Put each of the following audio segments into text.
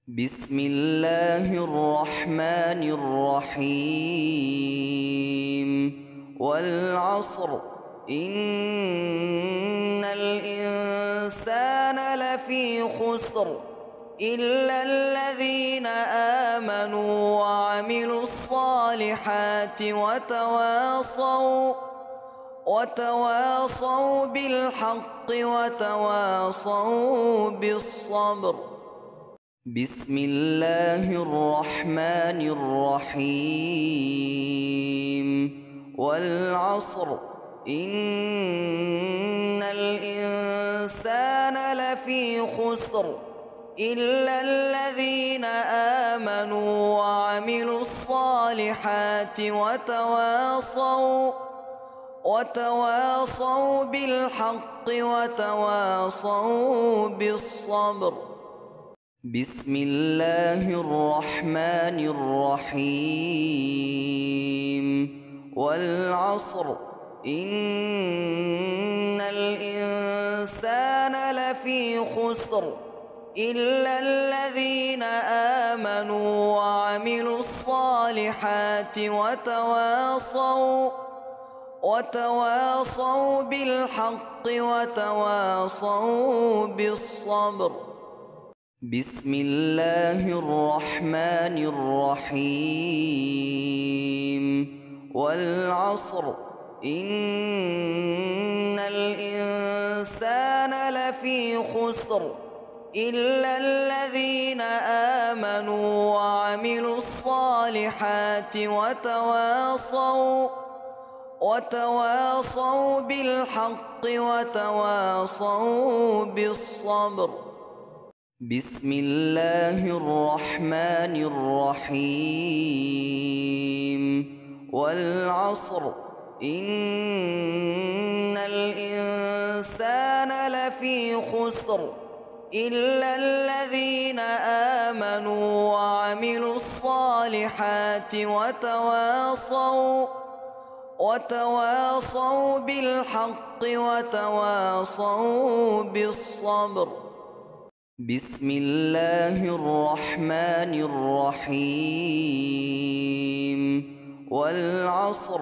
بسم الله الرحمن الرحيم والعصر إن الإنسان لفي خسر إلا الذين آمنوا وعملوا الصالحات وتواصوا بالحق وتواصوا بالصبر. بسم الله الرحمن الرحيم والعصر إن الإنسان لفي خسر إلا الذين آمنوا وعملوا الصالحات وتواصوا بالحق وتواصوا بالصبر. بسم الله الرحمن الرحيم والعصر إن الإنسان لفي خسر إلا الذين آمنوا وعملوا الصالحات وتواصوا بالحق وتواصوا بالصبر. بسم الله الرحمن الرحيم والعصر إن الإنسان لفي خسر إلا الذين آمنوا وعملوا الصالحات وتواصوا بالحق وتواصوا بالصبر. بسم الله الرحمن الرحيم والعصر إن الإنسان لفي خسر إلا الذين آمنوا وعملوا الصالحات وتواصوا بالحق وتواصوا بالصبر. بسم الله الرحمن الرحيم والعصر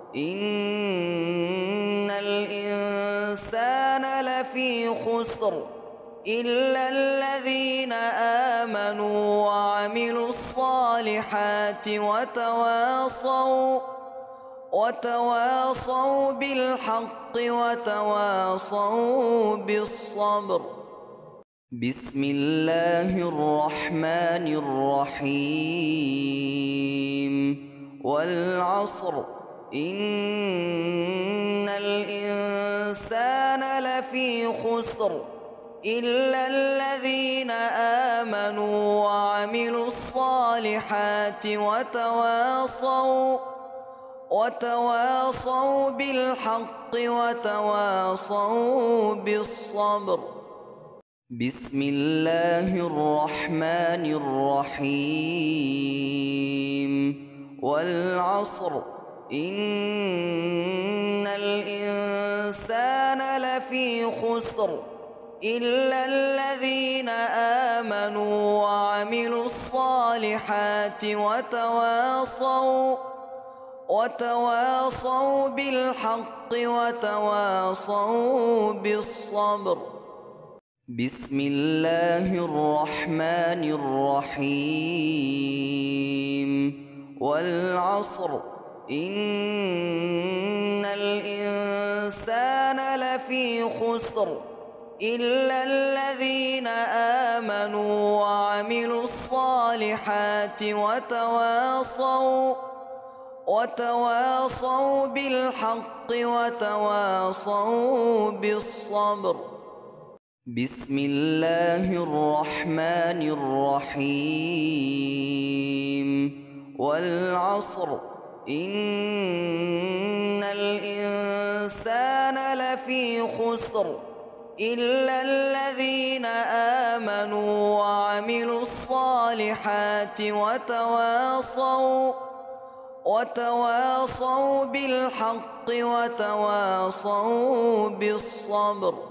إن الإنسان لفي خسر إلا الذين آمنوا وعملوا الصالحات وتواصوا بالحق وتواصوا بالصبر. بسم الله الرحمن الرحيم والعصر إن الإنسان لفي خسر إلا الذين آمنوا وعملوا الصالحات وتواصوا بالحق وتواصوا بالصبر. بسم الله الرحمن الرحيم والعصر إن الإنسان لفي خسر إلا الذين آمنوا وعملوا الصالحات وتواصوا بالحق وتواصوا بالصبر. بسم الله الرحمن الرحيم والعصر إن الإنسان لفي خسر إلا الذين آمنوا وعملوا الصالحات وتواصوا بالحق وتواصوا بالصبر. بسم الله الرحمن الرحيم والعصر إن الإنسان لفي خسر إلا الذين آمنوا وعملوا الصالحات وتواصوا بالحق وتواصوا بالصبر.